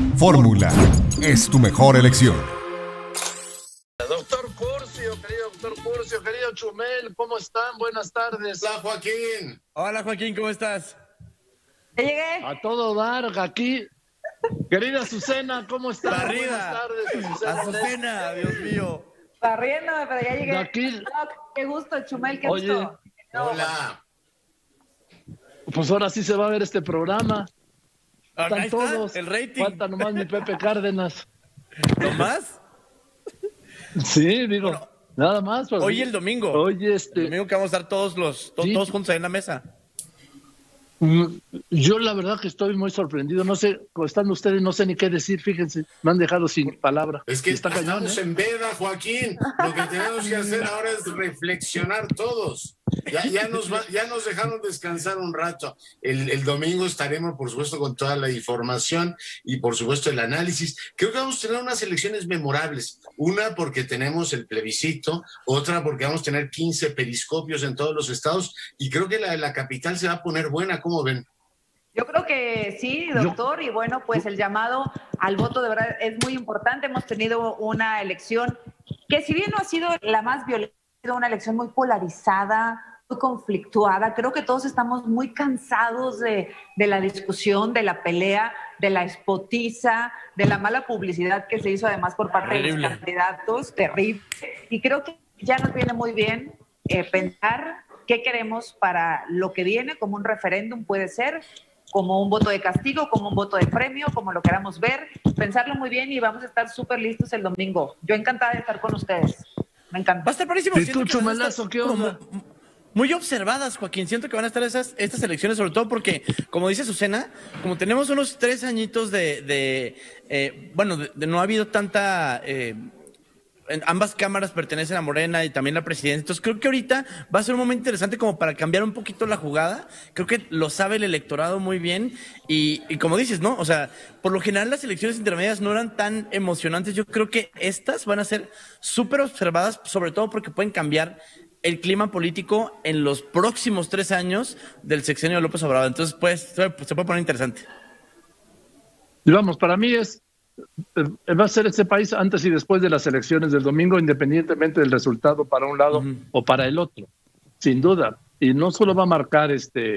Fórmula es tu mejor elección. Doctor Curcio, querido Chumel, ¿cómo están? Buenas tardes. Hola, Joaquín. Hola, Joaquín, ¿cómo estás? Ya llegué. A todo dar, aquí. Querida Azucena, ¿cómo estás? Barrida. Buenas tardes, Azucena, Dios mío. Barriéndome, pero ya llegué. Aquí. Qué gusto, Chumel, qué Oye. gusto. Hola. Pues ahora sí se va a ver este programa. Ahí Están está, todos. el rating. Falta nomás mi Pepe Cárdenas. ¿No más? Sí, digo, nada más. Pues, Hoy el domingo. Oye, El domingo que vamos a estar todos Sí. todos juntos ahí en la mesa. Yo la verdad que estoy muy sorprendido. No sé, están ustedes, no sé ni qué decir, fíjense. Me han dejado sin palabra. Es que está cañón, estamos en veda, Joaquín. Lo que tenemos que hacer ahora es reflexionar todos. Ya nos dejaron descansar un rato. El domingo estaremos, por supuesto, con toda la información y, por supuesto, el análisis. Creo que vamos a tener unas elecciones memorables. Una porque tenemos el plebiscito, otra porque vamos a tener 15 periscopios en todos los estados y creo que la de la capital se va a poner buena. ¿Cómo ven? Yo creo que sí, doctor, y bueno, pues el llamado al voto de verdad es muy importante. Hemos tenido una elección que, si bien no ha sido la más violenta, ha sido una elección muy polarizada, muy conflictuada. Creo que todos estamos muy cansados de la discusión, de la pelea, de la espotiza, de la mala publicidad que se hizo además por parte de los candidatos, terrible. Y creo que ya nos viene muy bien pensar qué queremos para lo que viene, como un referéndum puede ser, como un voto de castigo, como un voto de premio, como lo queramos ver, pensarlo muy bien y vamos a estar súper listos el domingo. Yo encantada de estar con ustedes. Me encanta. Va a estar parísimo. ¿Y tú, Chumelazo, qué onda? Muy observadas, Joaquín. Siento que van a estar estas elecciones, sobre todo porque, como dice Azucena, como tenemos unos 3 añitos de no ha habido tanta... ambas cámaras pertenecen a Morena y también la presidencia. Entonces creo que ahorita va a ser un momento interesante como para cambiar un poquito la jugada. Creo que lo sabe el electorado muy bien y como dices, ¿no? O sea, por lo general las elecciones intermedias no eran tan emocionantes. Yo creo que estas van a ser súper observadas, sobre todo porque pueden cambiar el clima político en los próximos 3 años del sexenio de López Obrador. Entonces, pues, se puede poner interesante. Y vamos, para mí va a ser este país antes y después de las elecciones del domingo, independientemente del resultado para un lado o para el otro, sin duda. Y no solo va a marcar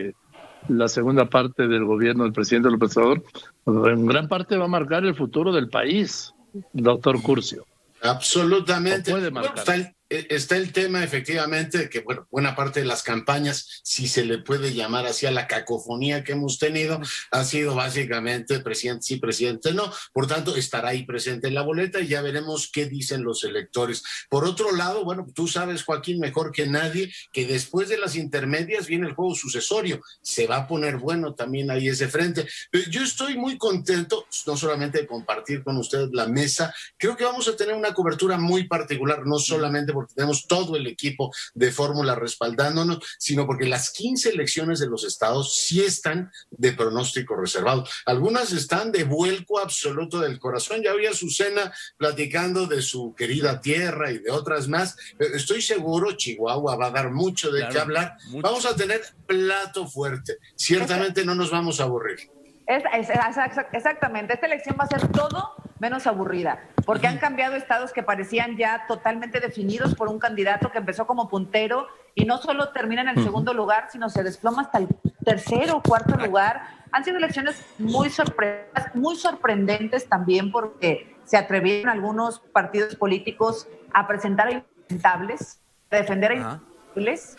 la segunda parte del gobierno del presidente López Obrador, en gran parte va a marcar el futuro del país, doctor Curcio. Absolutamente. Puede marcar. Bueno, está el tema, efectivamente, que bueno, buena parte de las campañas, si se le puede llamar así a la cacofonía que hemos tenido, ha sido básicamente presidente sí, presidente no. Por tanto, estará ahí presente en la boleta y ya veremos qué dicen los electores. Por otro lado, bueno, tú sabes, Joaquín, mejor que nadie, que después de las intermedias viene el juego sucesorio. Se va a poner bueno también ahí ese frente. Yo estoy muy contento, no solamente de compartir con ustedes la mesa, creo que vamos a tener una cobertura muy particular, no solamente porque tenemos todo el equipo de Fórmula respaldándonos, sino porque las 15 elecciones de los estados sí están de pronóstico reservado. Algunas están de vuelco absoluto del corazón. Ya había Azucena platicando de su querida tierra y de otras más. Estoy seguro, Chihuahua va a dar mucho de qué hablar. Mucho. Vamos a tener plato fuerte. Ciertamente no nos vamos a aburrir. Exactamente, esta elección va a ser todo menos aburrida, porque han cambiado estados que parecían ya totalmente definidos por un candidato que empezó como puntero y no solo termina en el segundo lugar, sino se desploma hasta el tercero o cuarto lugar. Han sido elecciones muy sorprendentes también, porque se atrevieron algunos partidos políticos a presentar a impresentables, a defender a impresentables.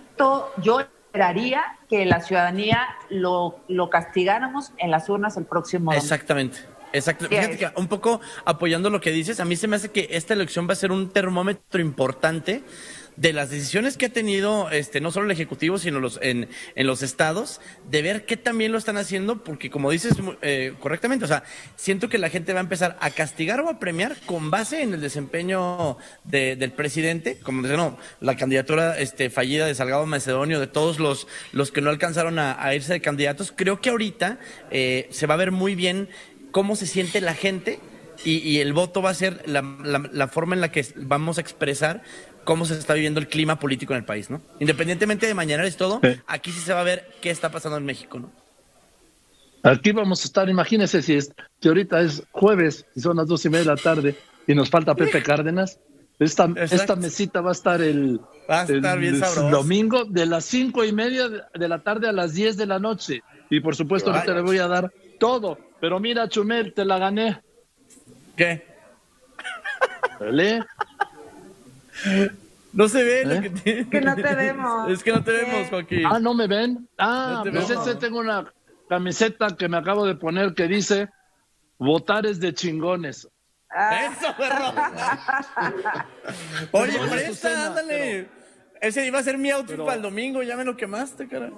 Yo esperaría que la ciudadanía lo castigáramos en las urnas el próximo domingo. Exactamente. Fíjate que un poco apoyando lo que dices, a mí se me hace que esta elección va a ser un termómetro importante de las decisiones que ha tenido no solo el Ejecutivo, sino en los estados, de ver qué también lo están haciendo, porque como dices correctamente, o sea, siento que la gente va a empezar a castigar o a premiar con base en el desempeño del presidente, como dice, no, la candidatura fallida de Salgado Macedonio, de todos los que no alcanzaron a irse de candidatos. Creo que ahorita se va a ver muy bien cómo se siente la gente y el voto va a ser la forma en la que vamos a expresar cómo se está viviendo el clima político en el país, ¿no? Independientemente de mañana es todo, aquí sí se va a ver qué está pasando en México, ¿no? Aquí vamos a estar, imagínense si ahorita es jueves y son las 2:30 de la tarde y nos falta Pepe Cárdenas. Esta mesita va a estar el bien sabroso. Domingo de las 5:30 de la tarde a las 10 de la noche. Y por supuesto ahorita le voy a dar todo. Pero mira, Chumel, te la gané. ¿Qué? ¿Vale? No se ve lo que tiene. Que no te vemos. Es que no te vemos, Joaquín. Ah, ¿no me ven? Ah, no pues ese tengo una camiseta que me acabo de poner que dice votar es de chingones. Eso, perro. Oye, Perdón, presta, Azucena, ándale. Ese iba a ser mi outfit para el domingo, ya me lo quemaste, cara.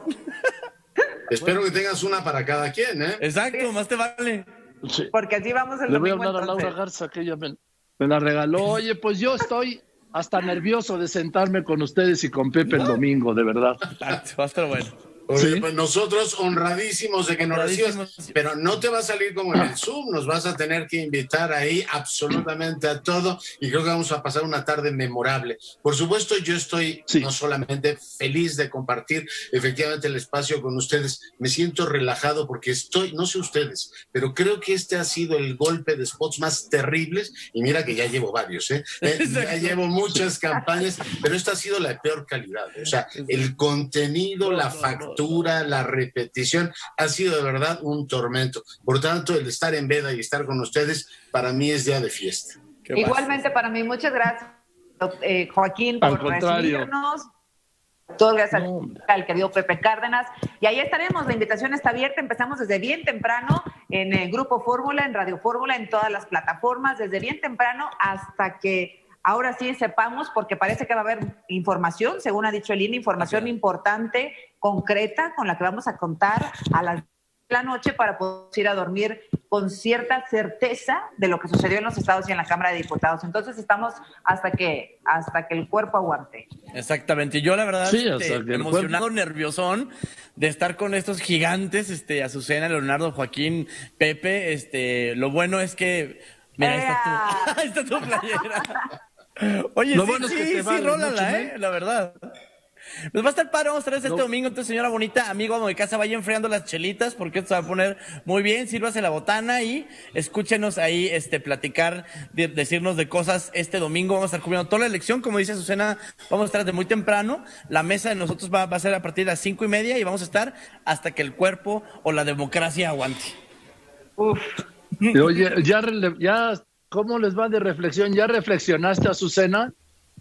Espero que tengas una para cada quien, ¿eh? Exacto, más te vale. Sí. Porque así vamos el Le voy a domingo. hablar a entonces. Laura Garza, que ella me la regaló. Oye, pues yo estoy hasta nervioso de sentarme con ustedes y con Pepe el domingo, de verdad. Exacto, va a estar bueno. Oye, Sí. pues nosotros honradísimos de que nos recibas, pero no te va a salir como en el Zoom, nos vas a tener que invitar ahí absolutamente a todo y creo que vamos a pasar una tarde memorable. Por supuesto, yo estoy no solamente feliz de compartir efectivamente el espacio con ustedes, me siento relajado porque no sé ustedes, pero creo que este ha sido el golpe de spots más terribles y mira que ya llevo varios, ya llevo muchas campañas, pero esta ha sido la de peor calidad, o sea, el contenido, la factura, la repetición, ha sido de verdad un tormento. Por tanto, el estar en Veda y estar con ustedes, para mí es día de fiesta. Igualmente para mí, muchas gracias, Joaquín, Al por contrario. recibirnos. Todo gracias al querido Pepe Cárdenas. Y ahí estaremos, la invitación está abierta, empezamos desde bien temprano en el Grupo Fórmula, en Radio Fórmula, en todas las plataformas, desde bien temprano hasta que ahora sí sepamos, porque parece que va a haber información, según ha dicho el INE, información importante, concreta, con la que vamos a contar a las 10 de la noche para poder ir a dormir con cierta certeza de lo que sucedió en los estados y en la Cámara de Diputados. Entonces estamos hasta que el cuerpo aguante. Exactamente. Y yo la verdad Sí, o sea, que el emocionado, nerviosón de estar con estos gigantes, Azucena, Leonardo, Joaquín, Pepe. Lo bueno es que mira, ahí está tu playera. Oye, Lo sí, bueno es que te sí, vale, rólala, ¿no, la verdad. Pues va a estar padre, vamos a traer este domingo, entonces señora bonita, amigo, amo de casa, vaya enfriando las chelitas porque esto se va a poner muy bien, sírvase la botana y escúchenos ahí, platicar, decirnos de cosas este domingo, vamos a estar cubriendo toda la elección, como dice Azucena, vamos a estar desde muy temprano, la mesa de nosotros va a ser a partir de las 5:30 y vamos a estar hasta que el cuerpo o la democracia aguante. Uf. Oye, ya, ¿cómo les va de reflexión? ¿Ya reflexionaste, Azucena?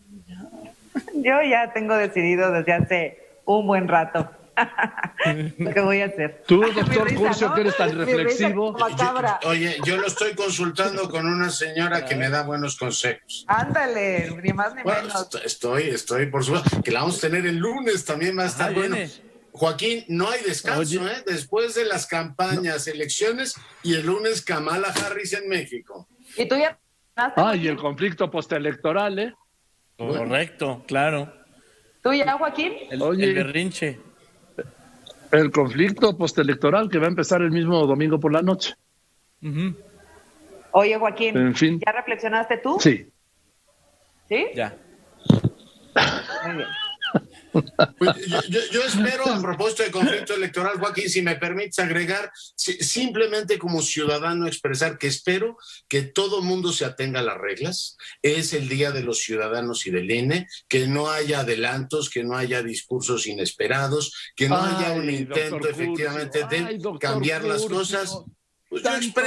Yo ya tengo decidido desde hace un buen rato lo que voy a hacer. Tú, doctor Mi risa, Curcio, ¿no? que eres tan Mi risa reflexivo. macabra. Oye, yo lo estoy consultando con una señora que me da buenos consejos. Ándale, ni más ni Bueno, menos. estoy por supuesto, que la vamos a tener el lunes, también va a estar bueno. viene. Joaquín, no hay descanso, Oye. Después de las campañas, elecciones y el lunes Kamala Harris en México. Y tú ya... Y el conflicto postelectoral, ¿eh? Correcto, claro. ¿Tú ya, Joaquín? Oye. El berrinche. El conflicto postelectoral que va a empezar el mismo domingo por la noche. Oye, Joaquín, En fin. ¿ya reflexionaste tú? Sí. ¿Sí? Ya. Muy bien. Pues yo espero, a propósito de conflicto electoral, Joaquín, si me permites agregar, simplemente como ciudadano expresar que espero que todo mundo se atenga a las reglas. Es el Día de los Ciudadanos y del INE, que no haya adelantos, que no haya discursos inesperados, que no haya un intento doctor efectivamente Curcio. de Doctor cambiar las Curcio. cosas. Pues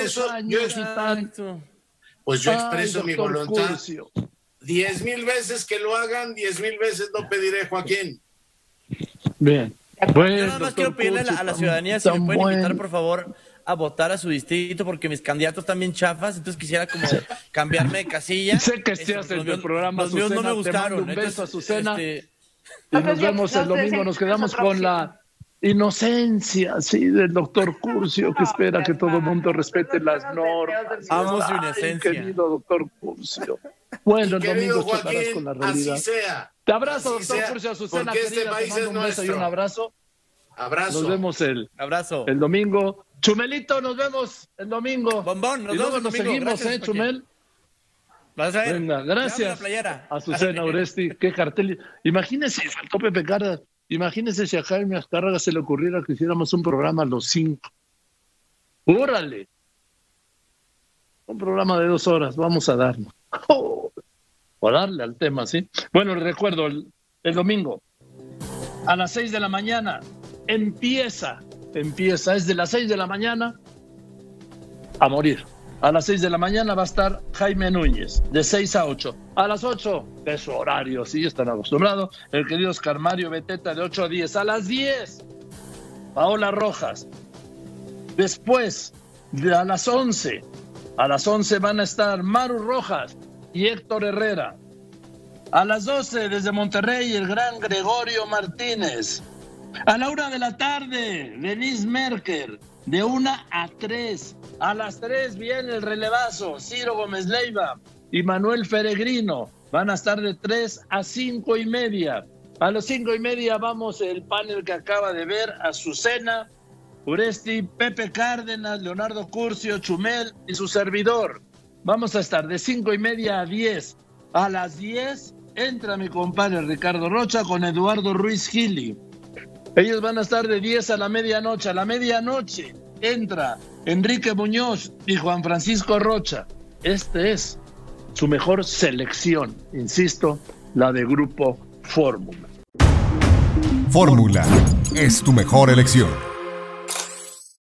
yo expreso mi doctor voluntad. Curcio. 10,000 veces que lo hagan, 10,000 veces lo pediré, Joaquín. Bien. Yo nada más quiero pedirle a la ciudadanía si me tan pueden invitar, bueno. por favor, a votar a su distrito, porque mis candidatos están bien chafas, entonces quisiera como cambiarme de casilla. Sé que estés en el programa, los míos no me Azucena, te gustaron. mando un beso, Azucena. Y No nos sé si- vemos no el sé domingo, si nos quedamos nosotros con sí. la inocencia, sí, del doctor Curcio, que espera que todo el mundo respete las normas. Amo su Ay, inocencia. querido doctor Curcio. Bueno, el Querido domingo chocarás con la Joaquín, realidad. así sea. Te abrazo, Así doctor sea, Curcio, Azucena, porque este querida, te país mando es un beso y nuestro. un abrazo. Abrazo. Nos vemos Abrazo. el domingo. Chumelito, nos vemos el domingo. Bombón, nos y luego vemos el nos domingo. seguimos, Gracias, Joaquín. Chumel. Vas a ver. Venga, Llévame gracias. la playera. Azucena Oresti, qué cartel. Imagínese, faltó Pepe Cárdenas. Imagínese si a Jaime Azcárraga se le ocurriera que hiciéramos un programa a los 5. ¡Órale! Un programa de 2 horas, vamos a darnos. O darle al tema, ¿sí? Bueno, les recuerdo, el domingo, a las 6 de la mañana, empieza, es de las 6 de la mañana a morir. A las 6 de la mañana va a estar Jaime Núñez, de 6 a 8. A las 8, de su horario, sí, están acostumbrados, el querido Oscar Mario Beteta, de 8 a 10. A las 10, Paola Rojas. Después, a las 11 van a estar Maru Rojas y Héctor Herrera. A las 12, desde Monterrey, el gran Gregorio Martínez. A la 1 de la tarde, Denise Merker, de 1 a 3. A las 3 viene el relevazo, Ciro Gómez Leiva y Manuel Peregrino. Van a estar de 3 a 5 y media. A las 5 y media vamos el panel que acaba de ver, Azucena, Uresti, Pepe Cárdenas, Leonardo Curcio, Chumel y su servidor. Vamos a estar de 5 y media a 10. A las 10 entra mi compadre Ricardo Rocha con Eduardo Ruiz Gili. Ellos van a estar de 10 a la medianoche. A la medianoche entra Enrique Muñoz y Juan Francisco Rocha. Este es su mejor selección, insisto, la de Grupo Fórmula. Fórmula es tu mejor elección.